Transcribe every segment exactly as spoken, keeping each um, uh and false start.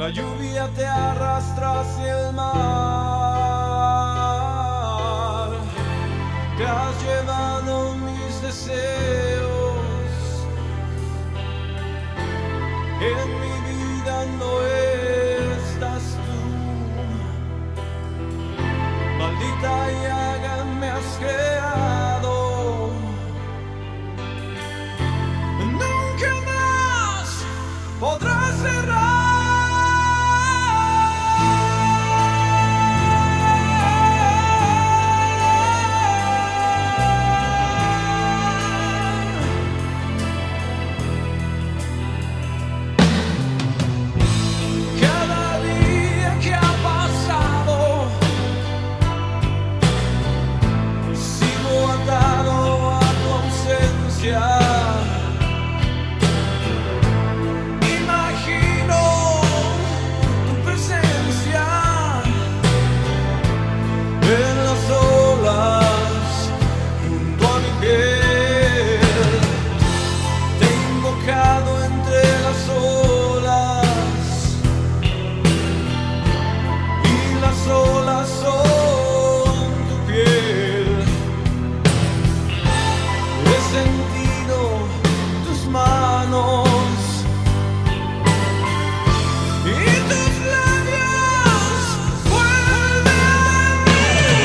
La lluvia te arrastra hacia el mar. Te has llevado mis deseos. En mi vida no estás tú. Maldita llaga me has creado. Nunca más podrás cerrar. Imagino tu presencia en las olas junto a mi piel. Te he invocado entre las olas y las olas son tu piel. He sentido tus manos y tus labios vuelven a mí.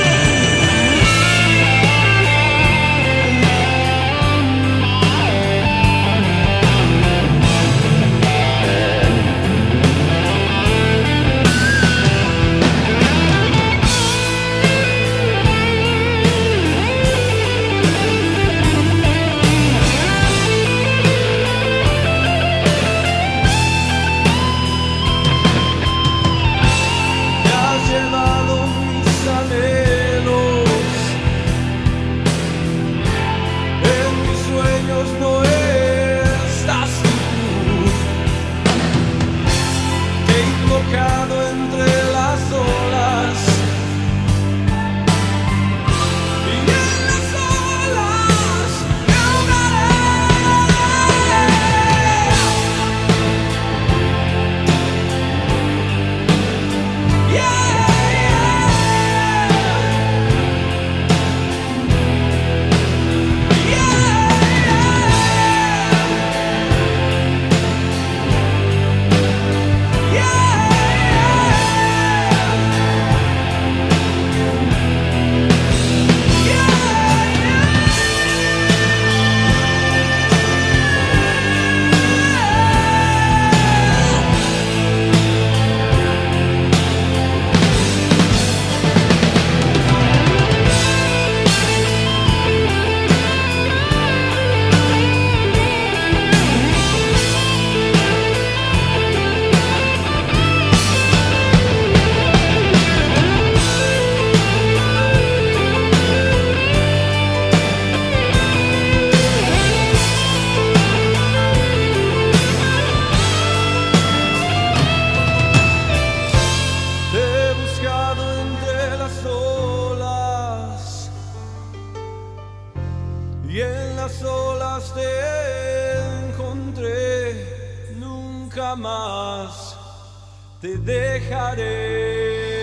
Entre las olas y en las olas me ahogaré. Yeah, y en las olas te encontré, nunca más te dejaré.